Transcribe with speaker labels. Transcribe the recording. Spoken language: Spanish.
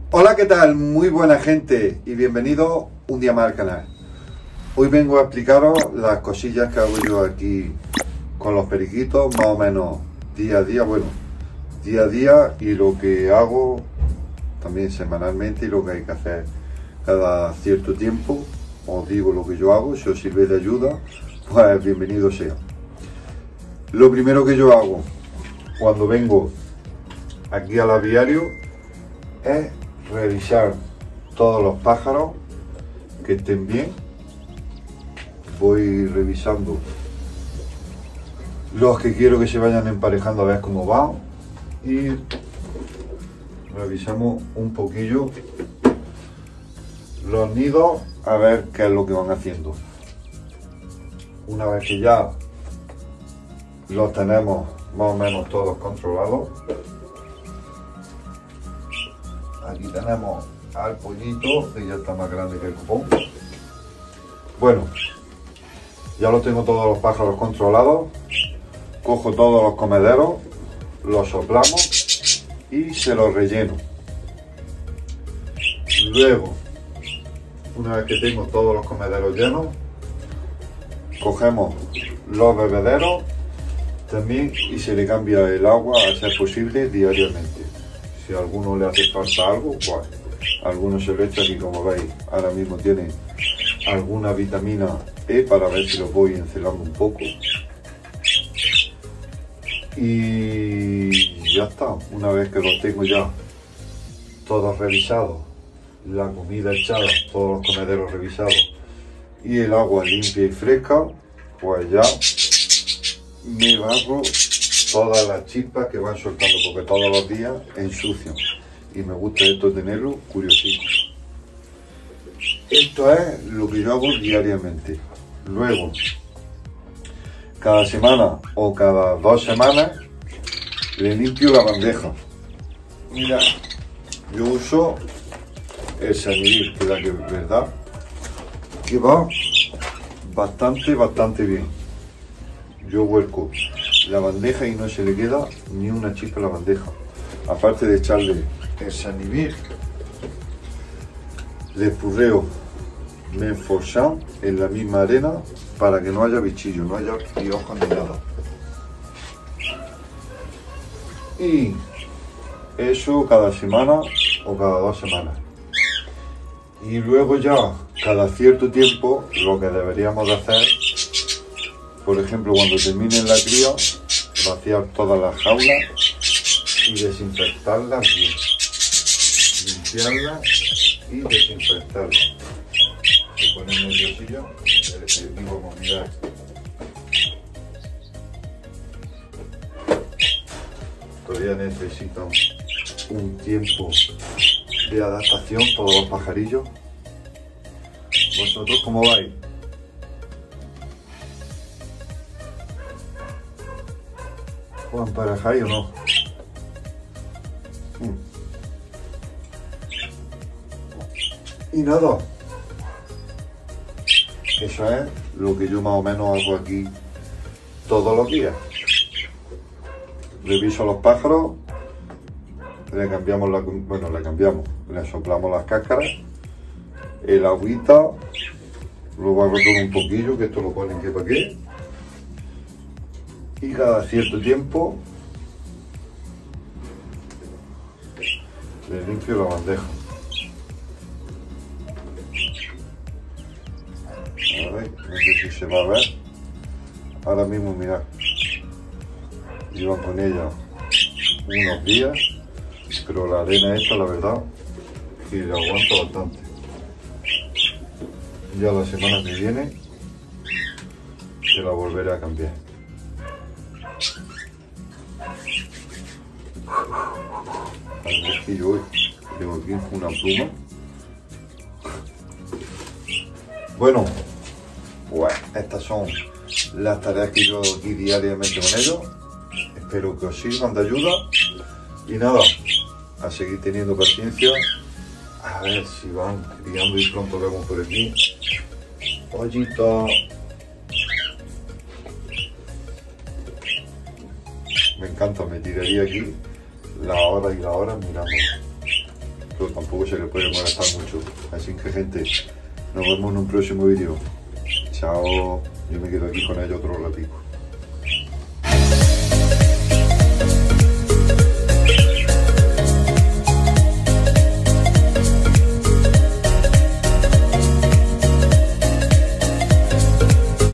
Speaker 1: Hola, ¿qué tal? Muy buena gente y bienvenido un día más al canal. Hoy vengo a explicaros las cosillas que hago yo aquí con los periquitos, más o menos día a día, día a día, y lo que hago también semanalmente y lo que hay que hacer cada cierto tiempo. Os digo lo que yo hago, si os sirve de ayuda, pues bienvenido sea. Lo primero que yo hago cuando vengo aquí al aviario es revisar todos los pájaros que estén bien. Voy revisando los que quiero que se vayan emparejando a ver cómo van y revisamos un poquillo los nidos a ver qué es lo que van haciendo. Una vez que ya los tenemos más o menos todos controlados, aquí tenemos al pollito, que ya está más grande que el cupón. Bueno, ya lo tengo todos los pájaros controlados. Cojo todos los comederos, los soplamos y se los relleno. Luego, una vez que tengo todos los comederos llenos, cogemos los bebederos también y se le cambia el agua a ser posible diariamente. Si a alguno le hace falta algo, pues algunos se lo echan y, como veis, ahora mismo tiene alguna vitamina E para ver si lo voy encelando un poco. Y ya está. Una vez que los tengo ya todos revisados, la comida echada, todos los comederos revisados y el agua limpia y fresca, pues ya me barro todas las chispas que van soltando, porque todos los días ensucian y me gusta esto tenerlo curiosito. Esto es lo que yo hago diariamente. Luego, cada semana o cada 2 semanas le limpio la bandeja. Mira, yo uso el Sanivir, que la que verdad que va bastante bien. Yo vuelco la bandeja y no se le queda ni una chispa a la bandeja. Aparte de echarle el Sanivir, le espurreo Menforsan en la misma arena para que no haya bichillos, no haya piojos ni nada. Y eso cada semana o cada 2 semanas. Y luego ya cada cierto tiempo lo que deberíamos de hacer, por ejemplo, cuando termine la cría, vaciar todas las jaulas y desinfectarlas bien. Limpiarlas y desinfectarlas. Y poner nerviosillo, vamos a mirar. Todavía necesitan un tiempo de adaptación todos los pajarillos. ¿Vosotros cómo vais? ¿Os emparejáis o no? Y nada, eso es lo que yo más o menos hago aquí todos los días. Reviso los pájaros, le cambiamos le soplamos las cáscaras, el agüita, luego hago todo un poquillo, que esto lo ponen que para qué, y cada cierto tiempo le limpio la bandeja. A ver, no sé si se va a ver. Ahora mismo, mirad, llevan con ella unos días, pero la arena esta, la verdad, que la aguanta bastante. Ya la semana que viene se la volveré a cambiar. Es que yo hoy tengo aquí una pluma. Bueno, pues estas son las tareas que yo hago aquí diariamente con ellos. Espero que os sirvan de ayuda. Y nada, a seguir teniendo paciencia. A ver si van criando y pronto vemos por aquí. Pollito. Me encanta, me tiraría aquí la hora y la hora mirando. pero tampoco se le puede molestar mucho. Así que gente, nos vemos en un próximo vídeo. Chao, yo me quedo aquí con ellos otro ratico.